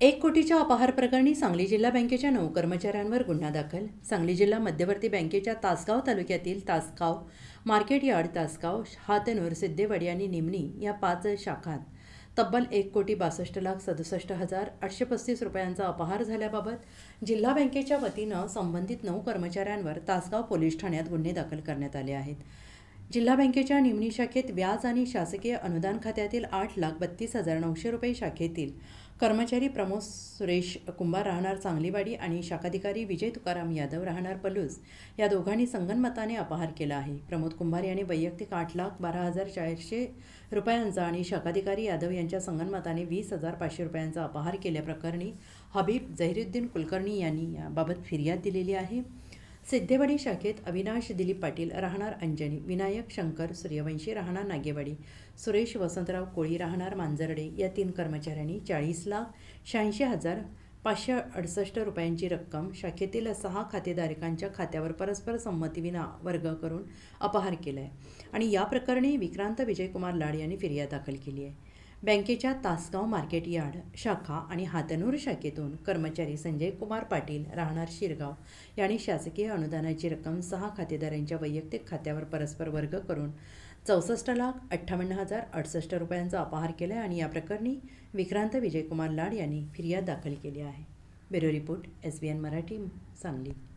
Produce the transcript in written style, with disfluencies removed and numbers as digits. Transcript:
1 कोटीच्या अपहार प्रकरणी सांगली जिल्हा बँकेच्या 9 कर्मचाऱ्यांवर गुन्हा दाखल। सांगली जिल्हा मध्यवर्ती बँकेच्या तासगाव तालुक्यातील तासगाव मार्केट यार्ड, तासगाव, हातनूर, सिद्धेवाडी आणि निमणी या 5 शाखांत तब्बल 1,62,67,835 रुपयांचा अपहार झाल्याबाबत जिल्हा बँकेच्या वतीनं संबंधित 9 कर्मचाऱ्यांवर तासगाव पोलीस ठाण्यात गुन्हे दाखल करण्यात आले आहेत। जिल्हा बँकेच्या निमणी शाखेत व्याज आणि शासकीय अनुदान खात्यातील 8,32,900 रुपये शाखेतील कर्मचारी प्रमोद सुरेश कुंभार राहणार चांगलीवाडी आणि शाखाधिकारी विजय तुकाराम यादव राहणार पलूस या दोघांनी संगनमताने अपहार केला आहे। प्रमोद कुंभार यांनी वैयक्तिक 8,12,400 रुपयांचा आणि शाखाधिकारी यादव यांच्या संगनमताने 20,500 रुपयांचा अपहार केल्याप्रकरणी हबीब जहिरुद्दीन कुलकर्णी यांनी याबाबत फिर्याद दिलेली आहे। सिद्धेवाडी शाखेत अविनाश दिलीप पाटील राहणार अंजनी, विनायक शंकर सूर्यवंशी राहणार नागेवाडी, सुरेश वसंतराव कोळी राहणार मांजर्डे या 3 कर्मचाऱ्यांनी 40,86,568 रुपयांची रक्कम शाखेतील 6 खातेधारकांच्या खात्यावर परस्पर संमतीविना वर्ग करून अपहार केला आहे आणि या प्रकरणी विक्रांत विजयकुमार लाड यांनी फिर्याद दाखल केली आहे। बँकेच्या तासगाव मार्केट यार्ड शाखा आणि हातनूर शाखेतून कर्मचारी संजय कुमार पाटील राहणार शिरगाव यांनी शासकीय अनुदानाची रक्कम 6 खातेदारांच्या वैयक्तिक खात्यावर परस्पर वर्ग करून 64,58,068 रुपयांचा अपहार केला आणि या प्रकरणी विक्रांत विजयकुमार लाड यांनी फिर्याद दाखल केली आहे। Bureau report, SBN Marathi, Sangli.